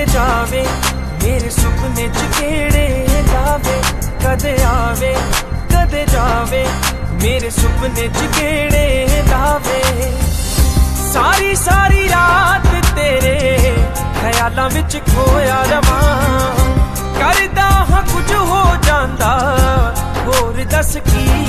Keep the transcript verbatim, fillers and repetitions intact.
कदे जावे मेरे सुपने च केड़े लावे, कदे आवे कदे जावे मेरे सुपने च केड़े लावे। सारी सारी रात तेरे ख्यालां विच खोया रवां, करदा हां कुछ हो जांदा होर दस की